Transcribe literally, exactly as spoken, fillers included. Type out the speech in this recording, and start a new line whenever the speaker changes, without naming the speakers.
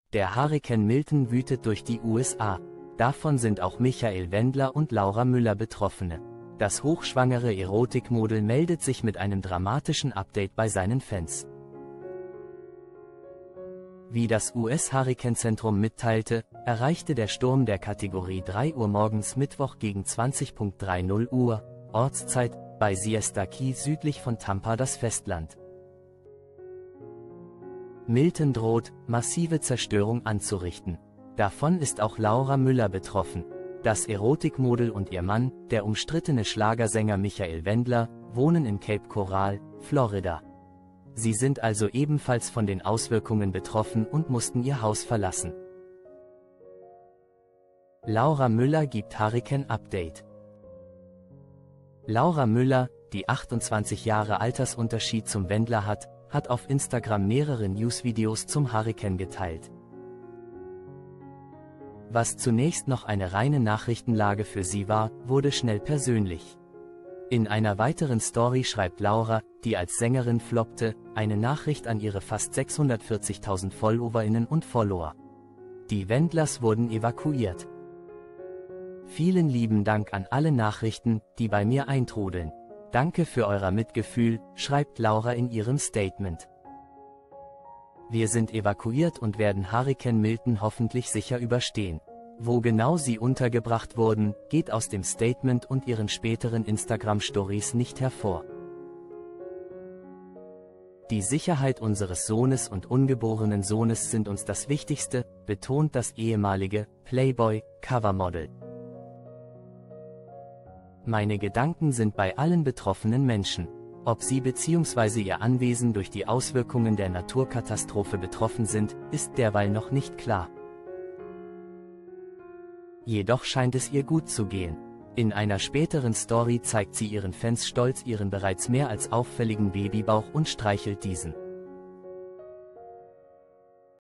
Der Hurrikan Milton wütet durch die U S A. Davon sind auch Michael Wendler und Laura Müller Betroffene. Das hochschwangere Erotikmodel meldet sich mit einem dramatischen Update bei seinen Fans. Wie das U S-Hurrikanzentrum mitteilte, erreichte der Sturm der Kategorie drei Uhr morgens Mittwoch gegen zwanzig Uhr, Ortszeit, bei Siesta Key südlich von Tampa das Festland. Milton droht, massive Zerstörung anzurichten. Davon ist auch Laura Müller betroffen. Das Erotikmodel und ihr Mann, der umstrittene Schlagersänger Michael Wendler, wohnen in Cape Coral, Florida. Sie sind also ebenfalls von den Auswirkungen betroffen und mussten ihr Haus verlassen. Laura Müller gibt Hurrikan-Update. Laura Müller, die achtundzwanzig Jahre Altersunterschied zum Wendler hat, hat auf Instagram mehrere Newsvideos zum Hurrikan geteilt. Was zunächst noch eine reine Nachrichtenlage für sie war, wurde schnell persönlich. In einer weiteren Story schreibt Laura, die als Sängerin floppte, eine Nachricht an ihre fast sechshundertvierzigtausend Followerinnen und Follower. Die Wendlers wurden evakuiert. Vielen lieben Dank an alle Nachrichten, die bei mir eintrudeln. Danke für euer Mitgefühl, schreibt Laura in ihrem Statement. Wir sind evakuiert und werden Hurrikan Milton hoffentlich sicher überstehen. Wo genau sie untergebracht wurden, geht aus dem Statement und ihren späteren Instagram-Stories nicht hervor. Die Sicherheit unseres Sohnes und ungeborenen Sohnes sind uns das Wichtigste, betont das ehemalige Playboy-Covermodel. Meine Gedanken sind bei allen betroffenen Menschen. Ob sie bzw. ihr Anwesen durch die Auswirkungen der Naturkatastrophe betroffen sind, ist derweil noch nicht klar. Jedoch scheint es ihr gut zu gehen. In einer späteren Story zeigt sie ihren Fans stolz ihren bereits mehr als auffälligen Babybauch und streichelt diesen.